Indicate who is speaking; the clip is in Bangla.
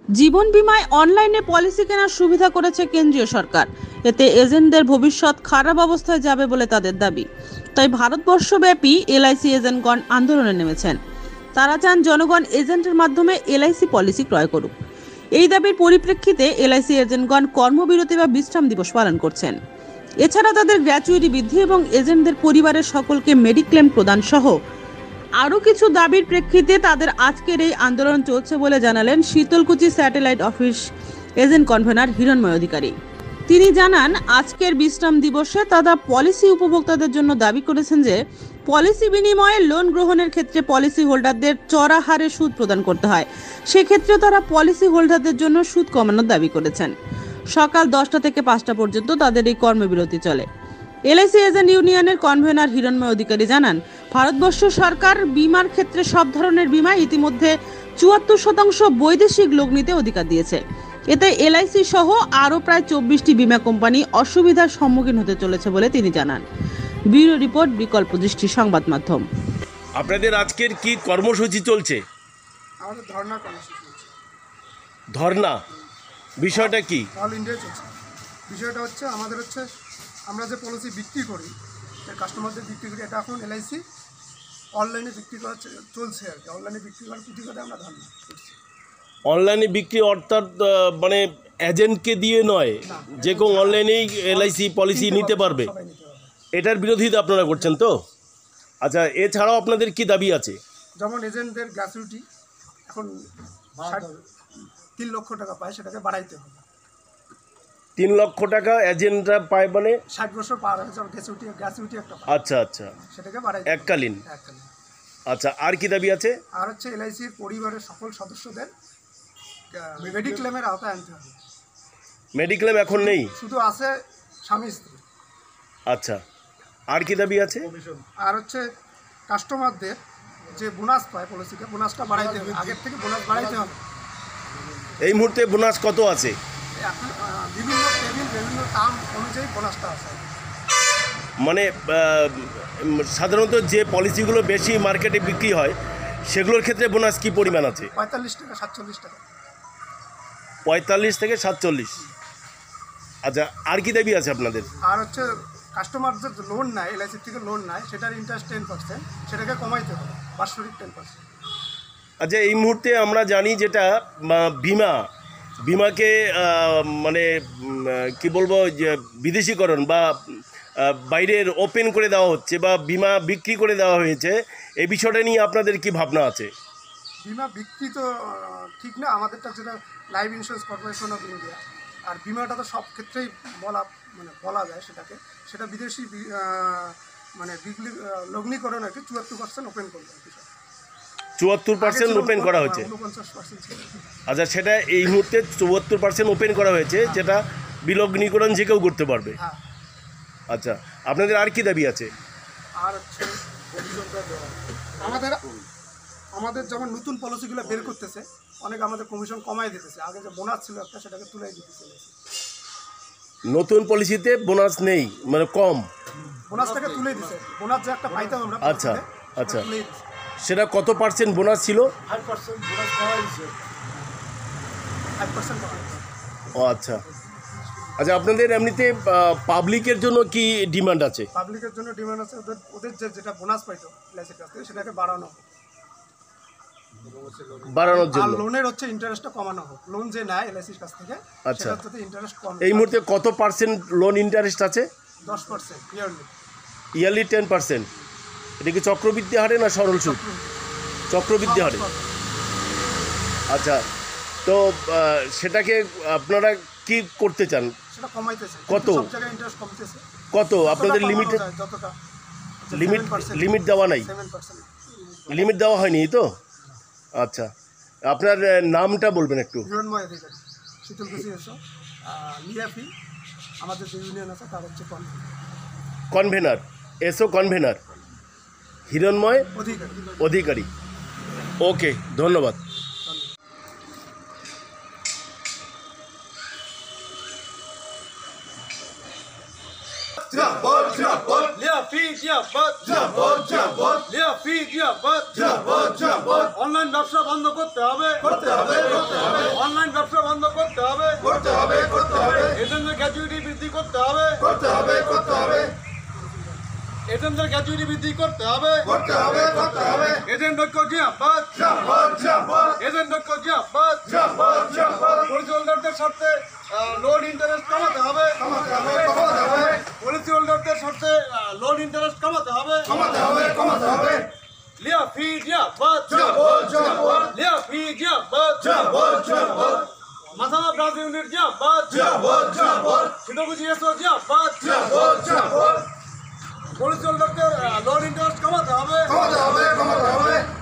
Speaker 1: জীবন বীমায় অনলাইনে পলিসি কেনার সুবিধা করেছে কেন্দ্রীয় সরকার। এতে এজেন্টদের ভবিষ্যৎ খারাপ অবস্থায় যাবে বলে তাদের দাবি। তাই ভারতবর্ষব্যাপী এলআইসি এজেন্টগণ আন্দোলনে নেমেছেন। তারা চান জনগণ এজেন্টের মাধ্যমে এলআইসি পলিসি ক্রয় করুক। এই দাবির পরিপ্রেক্ষিতে এলআইসি এজেন্টগণ কর্মবিরতি বা বিশ্রাম দিবস পালন করছেন। এছাড়া তাদের গ্র্যাচুইটি বৃদ্ধি এবং এজেন্টদের পরিবারের সকলকে মেডিক্লেম প্রদান সহ আরও কিছু দাবির প্রেক্ষিতে তাদের আজকের এই আন্দোলন চলছে বলে জানালেন Sitalkuchi satellite office agent convener Hiranmoy Adhikari. তিনি জানান, আজকের বিশ্রাম দিবসে তারা পলিসি উপভোক্তাদের জন্য দাবি করেছেন যে পলিসি বিনিময়ে লোন গ্রহণের ক্ষেত্রে পলিসি হোল্ডারদের চড়া হারে সুদ প্রদান করতে হয়। সেক্ষেত্রে তারা পলিসি হোল্ডারদের জন্য সুদ কমানোর দাবি করেছেন। সকাল 10টা থেকে 5টা পর্যন্ত তাদের এই কর্মবিরতি চলে। এলআইসি এজেন্ট ইউনিয়নের কনভেনার হিরণময় অধিকারী জানান, ভারতবর্ষ সরকার বিমার ক্ষেত্রে সব ধরনের বিমা ইতিমধ্যে 74% বৈদেশিক লোক নিতে অধিকার দিয়েছে। এতে এলআইসি সহ আরও প্রায় 24টি বিমা কোম্পানি অসুবিধার সম্মুখীন হতে চলেছে বলে তিনি জানান। ব্যুরো রিপোর্ট, বিকল্প দৃষ্টি সংবাদ মাধ্যম।
Speaker 2: আপনাদের আজকের কি কর্মসূচি চলছে?
Speaker 3: আমাদের ধর্ণা কর্মসূচি চলছে।
Speaker 2: ধর্ণা, বিষয়টা কি?
Speaker 3: অল ইন্ডিয়া চলছে। বিষয়টা হচ্ছে আমাদের আমরা যে পলিসি বিক্রি করি, কাস্টমারদের বিক্রি করি, এটা এখন এলআইসি অনলাইনে বিক্রি করা চলছে আর কি। অনলাইনে বিক্রি করার প্রতিবাদে আমরা ধর্ণা করছি।
Speaker 2: অনলাইনে বিক্রি অর্থাৎ মানে এজেন্টকে দিয়ে নয়, যে কেউ অনলাইনেই এলআইসি পলিসি নিতে পারবে,
Speaker 3: সবাই নিতে পারবে।
Speaker 2: এটার বিরোধিতা আপনারা করছেন তো? আচ্ছা, এছাড়াও আপনাদের কি দাবি আছে?
Speaker 3: যেমন এজেন্টদের গ্র্যাচুইটি এখন 3 লক্ষ টাকা পায়, সেটাকে বাড়াইতে হবে।
Speaker 2: 3 লক্ষ টাকা এজেন্টরা পায়, মানে
Speaker 3: 60 বছর পার হয়ে যাওয়ার গ্র্যাচুইটি একটা পায়,
Speaker 2: আচ্ছা আচ্ছা,
Speaker 3: সেটাকে বাড়াইতে হবে।
Speaker 2: এককালীন।
Speaker 3: এককালীন।
Speaker 2: আচ্ছা, আর কি দাবি আছে?
Speaker 3: আর এলআইসির পরিবারের সকল সদস্যদের মেডিক্লেমের আওতায় আনতে হবে।
Speaker 2: মেডিক্লেম এখন নেই,
Speaker 3: শুধু আছে স্বামী স্ত্রী।
Speaker 2: আচ্ছা, আর কি দাবি আছে?
Speaker 3: আর কাস্টমারদের যে বোনাস পায় পলিসিতে, বোনাসটা বাড়াইতে হবে। আগের থেকে বোনাস বাড়াইতে হবে।
Speaker 2: এই মুহূর্তে বোনাস কত আছে?
Speaker 3: এখন বিভিন্ন টেবিল, বিভিন্ন টার্ম অনুযায়ী বোনাসটা আছে।
Speaker 2: মানে সাধারণত যে পলিসিগুলো বেশি মার্কেটে বিক্রি হয় সেগুলোর ক্ষেত্রে বোনাস কি পরিমাণ আছে?
Speaker 3: 45 টাকা, 47 টাকা।
Speaker 2: 45 থেকে 47। আচ্ছা, আর কি দাবি আছে আপনাদের?
Speaker 3: আর কাস্টমার যে লোন নেয়, এলআইসি থেকে লোন নেয়, সেটার ইন্টারেস্ট 10%, সেটাকে কমাইতে হবে, বাৎসরিক 10%।
Speaker 2: আচ্ছা, এই মুহূর্তে আমরা জানি যেটা বিমাকে মানে কি বলবো, যে বিদেশিকরণ বা বাইরের ওপেন করে দেওয়া হচ্ছে বা বিমা বিক্রি করে দেওয়া হয়েছে, এই বিষয়টা নিয়ে আপনাদের কি ভাবনা আছে?
Speaker 3: বিমা বিক্রি তো ঠিক না। আমাদেরটা যেটা life insurance corporation of India, আর বিমাটা তো সব ক্ষেত্রেই বলা যায় সেটা বিদেশি মানে লগ্নিকরণ আর কি 74% ওপেন করবে আর কি।
Speaker 2: 74% ওপেন করা হয়েছে।
Speaker 3: 49% ছিল।
Speaker 2: আচ্ছা, সেটা এই মুহূর্তে 74% ওপেন করা হয়েছে, যেটা বিলগ্নীকরণ যে কেউ করতে পারবে।
Speaker 3: হ্যাঁ।
Speaker 2: আচ্ছা, আপনাদের আর কি দাবি আছে?
Speaker 3: আর আমাদের যেমন নতুন পলিসিগুলো বের করতেছে, অনেক আমাদের কমিশন কমাই দিতেছে। আগে যে বোনাস ছিল একটা, সেটাকে তুলে দিতেছে।
Speaker 2: নতুন পলিসিতে বোনাস নেই, মানে কম,
Speaker 3: বোনাসটাকে তুলে দিছে। বোনাস যে একটা পাইতাম আমরা,
Speaker 2: আচ্ছা আচ্ছা,
Speaker 3: তুলে দিছে।
Speaker 2: সেটা কত পার্সেন্ট বোনাস ছিল?
Speaker 3: 5% বোনাস কমাই দিছে। 5% কমাই দিছে।
Speaker 2: ও আচ্ছা। আচ্ছা, আপনাদের এমনিতে পাবলিকের জন্য কি ডিমান্ড আছে?
Speaker 3: পাবলিকের জন্য ডিমান্ড আছে, ওদের যেটা বোনাস পাইতো এলআইসির কাছ থেকে, সেটাকে বাড়ানো হোক।
Speaker 2: বাড়ানোর জন্য।
Speaker 3: আর লোনের ইন্টারেস্টটা কমানো হোক। লোন যে নেয় এলআইসির কাছ থেকে,
Speaker 2: আচ্ছা,
Speaker 3: সেটাতে ইন্টারেস্ট কম।
Speaker 2: এই মুহূর্তে কত পার্সেন্ট লোন ইন্টারেস্ট আছে?
Speaker 3: 10% ইয়ারলি।
Speaker 2: ইয়ারলি 10%। এটা কি চক্রবৃদ্ধি হারে না সরল সুদ? চক্রবৃদ্ধি হারে। আচ্ছা, তো সেটাকে আপনারা কি করতে চান?
Speaker 3: সেটা কমাইতেছে।
Speaker 2: কত?
Speaker 3: সব জায়গায় ইন্টারেস্ট কমতেছে।
Speaker 2: কত আপনাদের লিমিট?
Speaker 3: যতটা
Speaker 2: লিমিট দেওয়া নাই?
Speaker 3: 7%।
Speaker 2: লিমিট দেওয়া হয়নি তো? আচ্ছা, আপনার নামটা বলবেন একটু?
Speaker 3: হিরণময় অধিকারী, শীতলকুচি এসো। লিয়াফি আমাদের যে ইউনিয়ন আছে তার
Speaker 2: convener, SO convener Hiranmoy
Speaker 3: Adhikari.
Speaker 2: Okay, ধন্যবাদ।
Speaker 4: অনলাইন ব্যবসা বন্ধ করতে হবে। অনলাইন ব্যবসা এজেন্টদের গ্র্যাচুইটি বৃদ্ধি করতে হবে এজেন্ট ঐক্য জিন্দাবাদ এজেন্ট ঐক্য জিন্দাবাদ পলিসি হোল্ডারদের স্বার্থে লোন ইন্টারেস্ট কমাতে হবে পলিসি হোল্ডারদের স্বার্থে লোন ইন্টারেস্ট কমাতে হবে লিয়া ফি জিন্দাবাদ লিয়া ফি জিন্দাবাদ মাসামা ব্রাঞ্চ ইউনিট জিন্দাবাদ সিডব্লিউজি এসও জিন্দাবাদ পলিসি হোল্ডারদের লোন ইন্টারেস্ট কমাতে হবে